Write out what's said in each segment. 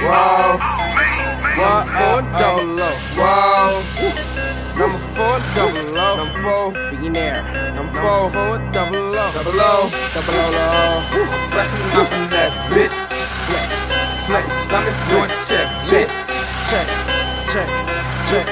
Whoa. Number 4 double O. Whoa. Number 4 double O. Number 4. Billionaire. Number 4. 4 double O. Double O. Double O. Flexing off in that bitch. Flex. Flex. Let me do it. Check. Check. Check. Check. Check.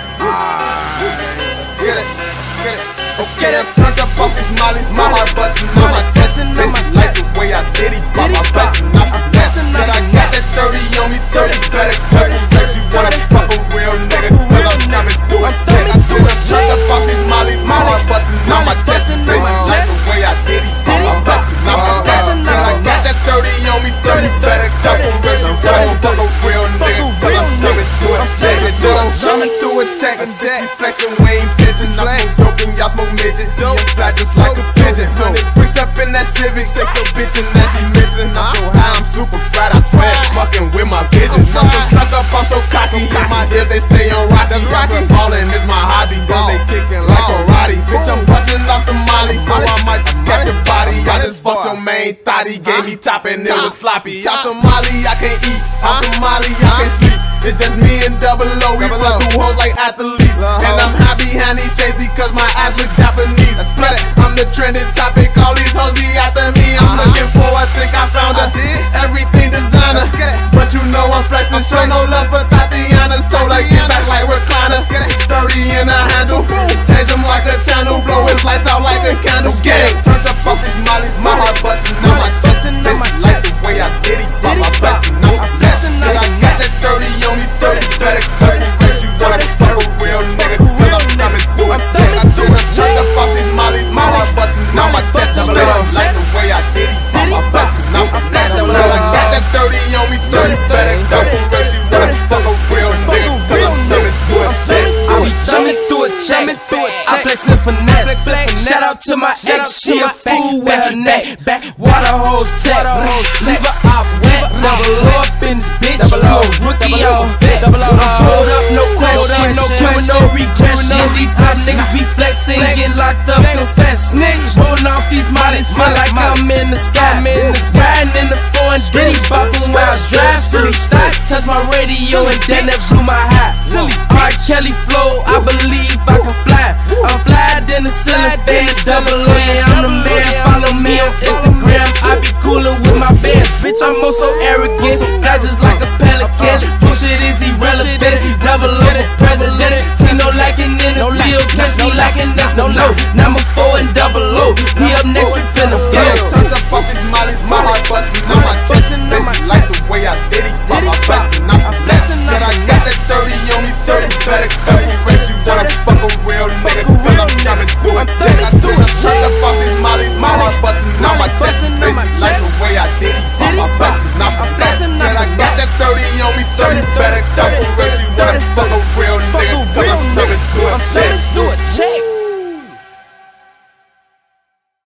Let's get it. Let's get it. Let's get it. Turned up off these mollies, my heart bustin' on my chest. Like the way I did it, pop my bustin' off my chest. Said I got that 30 on me, so they better cut it. Cause you wanna fuck a real nigga, cause I'm coming through a check. I said I turned up off these mollies, my heart bustin' on my chest. Like the way I did it, pop my bustin' off my chest. Said I got that 30 on me, so they better cut it. Cause you wanna fuck a real nigga, cause I'm coming through a check. I'm coming through a check, we flexin', we ain't pitchin'. I'm soaking, y'all smoke midgets, so fly just like a pigeon. 100 bricks up in that Civic, take your bitch and now she missing. I'm so high, I'm super fried, I swear, fucking with my vision. I'm so stuck up, I'm so cocky, in my ears they stay on rocky. I'm ballin', it's my hobby, girl they kickin' like karate. Bitch, I'm bustin' off the molly, so I might just catch a body. I just fucked your main thought, he gave me top and it was sloppy. Off the molly, I can't eat, off the molly, I can't sleep. It's just me and double O, we run through hoes like athletes. And I'm high behind these shades because my eyes look Japanese. Plus, I'm the trending topic, all these hoes be after me. I'm looking for, I think I found her. Everything designer, but you know I'm flexing. Show no love for Tatiana's toe, like get back like recliners. 30 in a handle, change them like a channel, blow his lights out like a candle. Turned up off these mollies, my heart bustin' on my chest. Like the way I did it, pop my bustin' on my chest. And I got that 30 on me, so they better cut it. Cause you wanna fuck a real nigga, cause I'm coming through a check. I said I turned up off these mollies, my heart bustin' on my chest. Like the way I did it, pop my bustin' on my chest. And I got that 30 on me, so they better cut it. Cause you wanna fuck a real nigga, cause I'm coming through a check. I be jumping through a check. I flex and finesse. Shout out to my ex, she a fool with her neck. Water hose tech, leave her up wet. Double O up in this bitch, you a rookie, I'm a vet. I'm pulled up, no question, no regression. These hot niggas be flexing, get locked up, confess. Snitch, rolling off these mollies, feel like I'm in the sky. Riding in the foreign ditty, bopping while I drive. Silly stock, touch my radio and then that blew my high. Silly R. Kelly flow, I believe I can fly. I'm flying in the ceiling fan, double A, I'm the man. Follow me on Instagram, I be coolin' with my bands. Bitch, I'm so arrogant, fly just like a pelican. Bullshit is irrelevant, double O for president. Tino lacking in the field, catch me lacking that's a no. Number 4 and double O, we up next, we finna scale. Turned up off these mollies, my heart bustin' on my chest. Like the way I did it, pop my bustin' on my chest. Said I got that 30 on me, so they better